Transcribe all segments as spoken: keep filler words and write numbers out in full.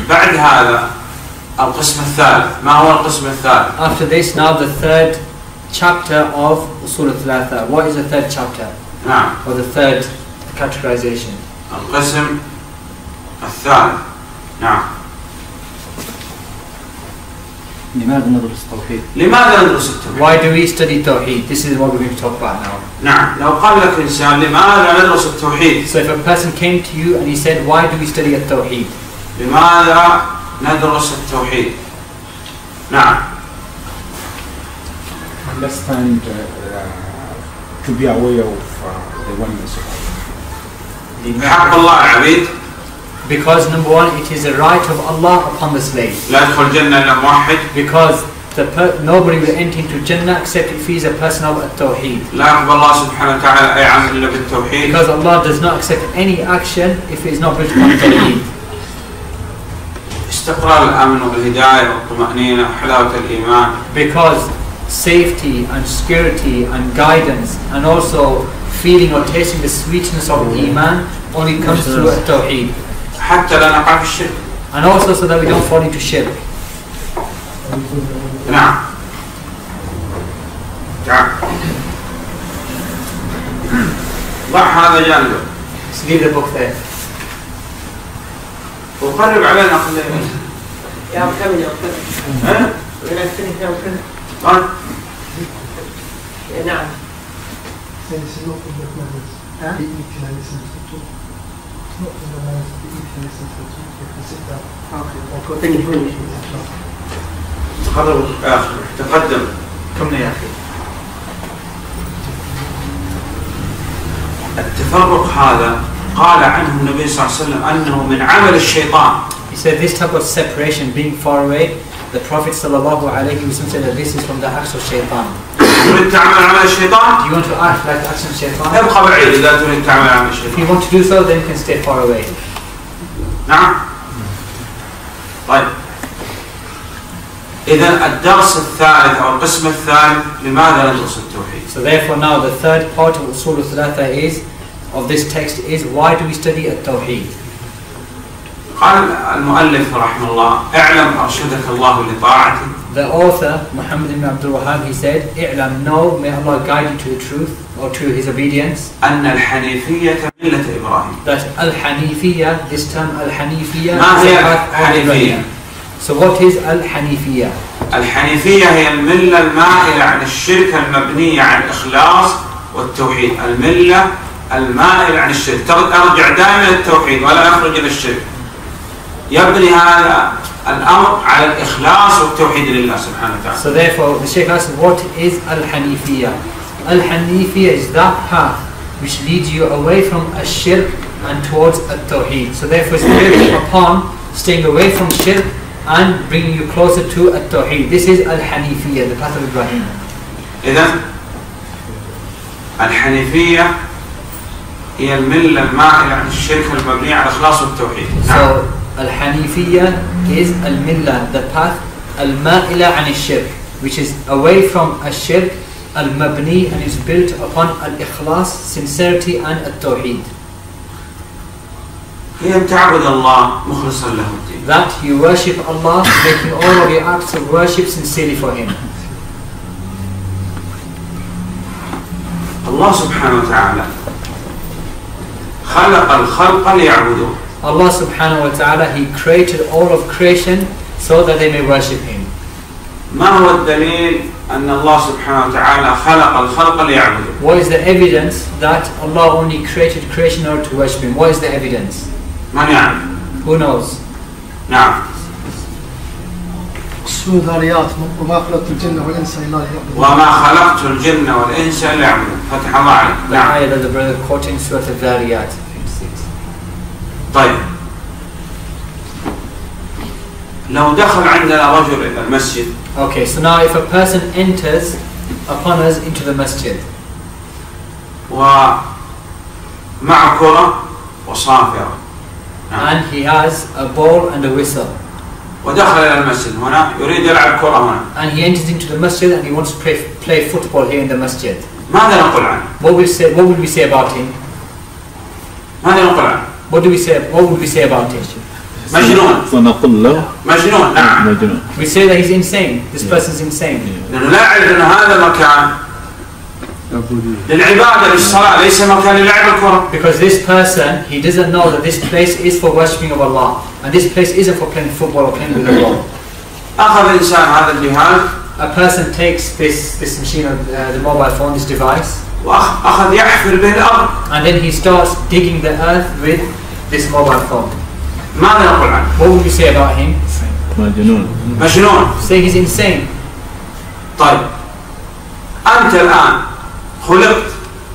بعد هذا القسم الثالث. ما هو القسم الثالث؟ After this, now the third chapter of Usul al-Thalatha. What is the third chapter? نعم. Or the third categorization? القسم الثالث. نعم. لماذا ندرس التوحيد؟ لماذا ندرس التوحيد؟ Why do we study Tawheed? This is what we're going to talk about now. نعم. لو قال لك إنسان لماذا ندرس التوحيد؟ So if a person came to you and he said, why do we study Tawheed? لماذا ندرس التوحيد؟ نعم. Understand uh, to be aware of uh, the oneness of Allah. حق الله العبيد. Because number one, it is a right of Allah upon the slave. لا يدخل الجنة إلا موحد. Because the per nobody will enter into Jannah except if he is a person of Tawheed. لا يقبل الله سبحانه وتعالى أي عمل إلا بالتوحيد. Because Allah does not accept any action if it is not built upon Tawheed. استقرار الأمن والهداية والطمأنينة وحلاوة الإيمان. Because safety and security and guidance and also feeling or tasting the sweetness of Iman only comes through Tawheed. حتى لا نقع في الشرك. And also so that we don't fall into shirk. نعم. تعال. ضع هذا جانبه. Just leave the book there. وقرب علينا خلينا. يا مكمل يا مكمل. ها؟ وين أكتني يا مكمل؟ طيب. نعم. ها؟ تقرب يا أخي تقدم. كم يا أخي. التفرق هذا قال عنه النبي صلى الله عليه وسلم أنه من عمل الشيطان. He said this type of separation, being far away, the Prophet sallallahu alaihi wasallam said that this is from the acts of shaitan. تريد تعمل عمل الشيطان؟ Do you want to act like the acts of shaitan? ابقى بعيد إذا تريد تعمل عمل If الشيطان. you want to do so, then you can stay far away. نعم. طيب. إذا الدرس الثالث أو القسم الثالث لماذا ندرس التوحيد؟ So therefore now the third part of Usul al-Thalatha is, of this text is, why do we study at-Tawheed? قال المؤلف رحمه الله اعلم أرشدك الله لطاعته. The author, Muhammad ibn Abdul Wahhab, he said, اعلم, know, may Allah guide you to the truth or to His obedience. أن الحنيفية ملة إبراهيم. That al-Hanifiyya, this term al-Hanifiyya, ما is هي the path of الحنيفية؟ Ibrahim. So what is al-Hanifiyya? الحنيفية هي الملة المائلة عن الشرك المبنية على الإخلاص والتوحيد. الملة المائلة عن الشرك. أرجع دائما للتوحيد ولا أخرج إلى الشرك. يبني هذا الأمر على الإخلاص والتوحيد لله سبحانه وتعالى. So therefore the Shaykh asks, what is al-Hanifiyya? Al-Hanifiyya is that path which leads you away from ash-shirk and towards at-Tawheed. So therefore it's built upon staying away from shirk and bringing you closer to at-Tawheed. This is al-Hanifiyya, the path of Ibrahim. إذن الحنيفية هي الملة المائلة عن الشرك المبنية على الإخلاص والتوحيد. So al-Hanifiyya is al-Millah, the path al-Ma'ila an al-Shirk, which is away from al-Shirk, al-Mabni, and is built upon al-Ikhlas, sincerity and al-Tawheed. هي أن تعبد الله مخلصا له الدين. That you worship Allah, making all of your acts of worship sincerely for Him. الله سبحانه وتعالى خلق الخلق ليعبدوه. Allah subhanahu wa ta'ala, He created all of creation so that they may worship Him. ما هو الدليل أن الله سبحانه وتعالى خلق الخلق ليعبدوه؟ What is the evidence that Allah only created creation in order to worship Him? What is the evidence? من يعلم؟ Who knows? نعم. سورة الذاريات وما خلقت الجن والإنس إلا ليعبدون. وما خلقت الجن والإنس إلا ليعبدون. فتح الله عليك. The نعم. ayah that the brother quoting Surah Al-Dhariyat fifty-six. طيب. لو دخل عندنا رجل إلى المسجد. Okay, so now if a person enters upon us into the masjid. ومع كرة وصافرة. And he has a ball and a whistle. ودخل إلى المسجد هنا يريد يلعب كرة هنا. And he enters into the masjid and he wants to play, play football here in the masjid. ماذا نقول عنه؟ What will say? What would we say about him? ماذا نقول عنه؟ What do we say? What would we say about him? مجنون فنقول له مجنون نعم مجنون. We say that he's insane. This person is insane. لأنه لا يعرف أن هذا مكان للعبادة للصلاة ليس مكان للعب الكرة. Because this person, he doesn't know that this place is for worshipping of Allah. And this place isn't for playing football or playing with the ball. أخذ إنسان هذا الجهاز. A person takes this, this machine, uh, the mobile phone, this device, وأخذ يحفر به الأرض. and then he starts digging the earth with this mobile phone. ماذا نقول عنه؟ What would we say about him? مجنون. مجنون. Say he's insane. طيب أنت الآن خلقت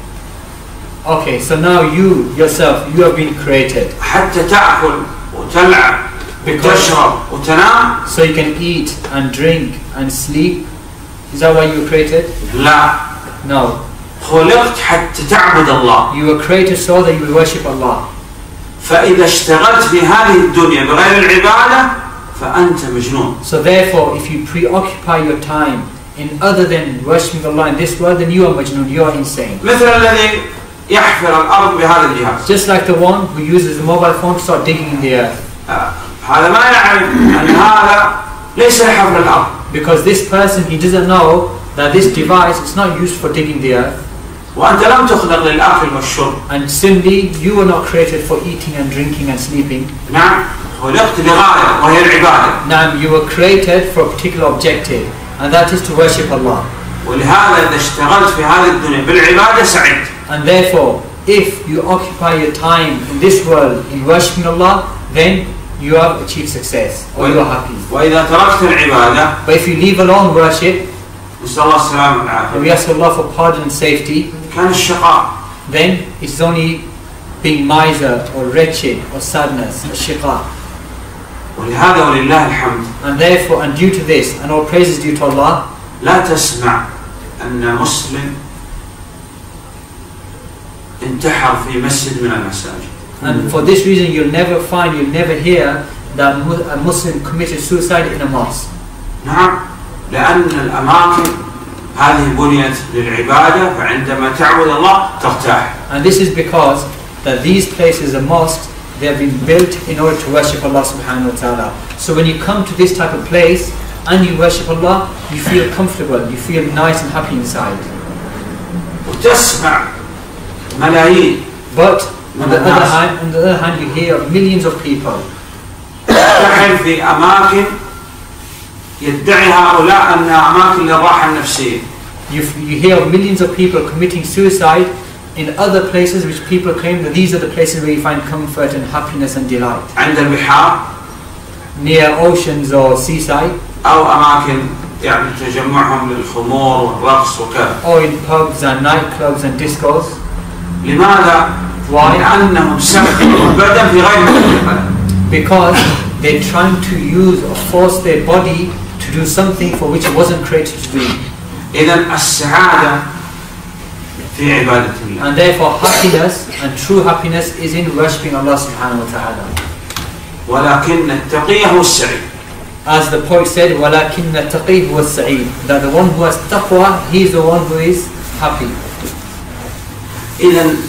Okay, so now you, yourself, you have been created. حتى تأكل وتلعب وتشرب وتنام. So you can eat and drink and sleep. Is that why you were created? لا. No. خلقت حتى تعبد الله. You were created so that you would worship Allah. فإذا اشتغلت في هذه الدنيا بغير العبادة فأنت مجنون. So therefore, if you preoccupy your time in other than worshipping Allah in this world, then you are majnun, you are insane. مثل الذي يحفر الأرض بهذا الجهاز. Just like the one who uses the mobile phone to start digging in the earth. آه. هذا ما يعرف أن هذا ليس لحفر الأرض. Because this person, he doesn't know that this device is not used for digging the earth. وأنت لم تخلق للأكل والشرب. And similarly, you were not created for eating and drinking and sleeping. نعم خلقت لغاية وهي العبادة. Now you were created for a particular objective, and that is to worship Allah. ولهذا إذا اشتغلت في هذه الدنيا بالعبادة سعدت. And therefore, if you occupy your time in this world in worshipping Allah, then you have achieved success, or you are happy. وإذا تركت العبادة But if you leave alone worship, نسأل الله السلامة and والعافية we ask Allah for pardon and safety, كان الشقاء. then it's only being miser or wretched or sadness or shiqa. ولهذا ولله الحمد And therefore, and due to this, and all praise is due to Allah, لا تسمع أن مسلم انتحر في مسجد من المساجد. and for this reason you'll never find, you'll never hear that a Muslim committed suicide in a mosque. نعم لأن الأماكن هذه بنيت للعبادة فعندما تعبد الله ترتاح. And this is because that these places, the mosques, they have been built in order to worship Allah subhanahu wa ta'ala. So when you come to this type of place and you worship Allah, you feel comfortable, you feel nice and happy inside. وتسمع ملايين But on the other hand, on the other hand, you hear of millions of people تحل في أماكن يدعي هؤلاء أنها أماكن للراحة النفسية. You, you hear of millions of people committing suicide in other places which people claim that these are the places where you find comfort and happiness and delight. عند البحار Near oceans or seaside, أو أماكن يعني تجمعهم للخمور والرقص وكذا. or in pubs and nightclubs and discos. لماذا؟ Why? لأنهم سخروا البدن في غير محل. Because they're trying to use or force their body to do something for which it wasn't created to do. إذن السعادة في عبادة الله. And therefore happiness and true happiness is in worshipping Allah subhanahu wa ta'ala. ولكن التقي هو السعيد. As the poet said, وَلَكِنَّ التَّقِي هُوَ السَّعِيدُ, that the one who has taqwa, he is the one who is happy. إذن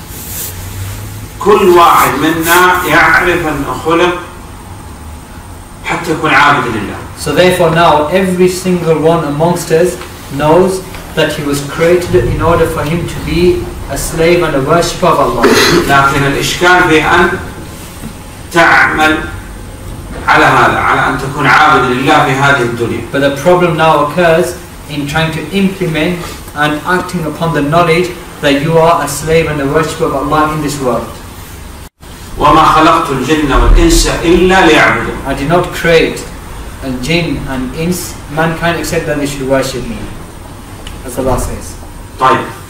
كل واحد منا يعرف أنه خلق حتى يكون عابد لله. So therefore now every single one amongst us knows that he was created in order for him to be a slave and a worshipper of Allah. لكن الإشكال في أن تعمل على هذا على أن تكون عابد لله في هذه الدنيا. But the problem now occurs in trying to implement and acting upon the knowledge that you are a slave and a worshipper of Allah in this world. وما خلقت الجن والإنس إلا ليعبدون. I did not create a jinn and ins, mankind, except that they should worship me. As Allah says. طيب